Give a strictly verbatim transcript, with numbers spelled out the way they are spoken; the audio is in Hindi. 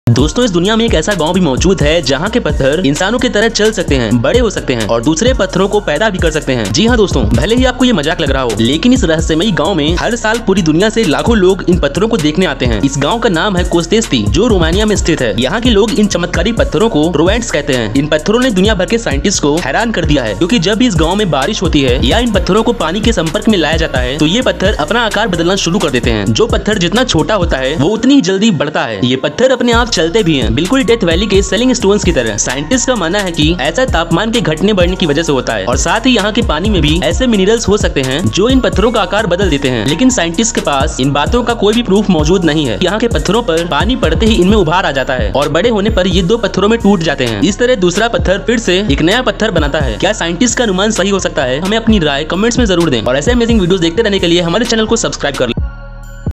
दोस्तों, इस दुनिया में एक ऐसा गांव भी मौजूद है जहां के पत्थर इंसानों की तरह चल सकते हैं, बड़े हो सकते हैं और दूसरे पत्थरों को पैदा भी कर सकते हैं। जी हाँ दोस्तों, भले ही आपको ये मजाक लग रहा हो, लेकिन इस रहस्यमयी गांव में हर साल पूरी दुनिया से लाखों लोग इन पत्थरों को देखने आते हैं। इस गाँव का नाम है कोस्तेस्ती, जो रोमानिया में स्थित है। यहाँ के लोग इन चमत्कारी पत्थरों को रोवेंट्स कहते हैं। इन पत्थरों ने दुनिया भर के साइंटिस्ट को हैरान कर दिया है, क्योंकि जब भी इस गाँव में बारिश होती है या इन पत्थरों को पानी के संपर्क में लाया जाता है तो ये पत्थर अपना आकार बदलना शुरू कर देते हैं। जो पत्थर जितना छोटा होता है वो उतनी ही जल्दी बढ़ता है। ये पत्थर अपने आप चलते भी हैं, बिल्कुल डेथ वैली के सेलिंग स्टोन्स की तरह। साइंटिस्ट का मानना है कि ऐसा तापमान के घटने बढ़ने की वजह से होता है और साथ ही यहाँ के पानी में भी ऐसे मिनरल्स हो सकते हैं जो इन पत्थरों का आकार बदल देते हैं। लेकिन साइंटिस्ट के पास इन बातों का कोई भी प्रूफ मौजूद नहीं है। यहाँ के पत्थरों पर पानी पड़ते ही इनमें उभार आ जाता है और बड़े होने पर ये दो पत्थरों में टूट जाते हैं। इस तरह दूसरा पत्थर फिर से एक नया पत्थर बनाता है। क्या साइंटिस्ट का अनुमान सही हो सकता है? हमें अपनी राय कमेंट्स में जरूर दें और ऐसे अमेजिंग वीडियोस देखते रहने के लिए हमारे चैनल को सब्सक्राइब कर लें।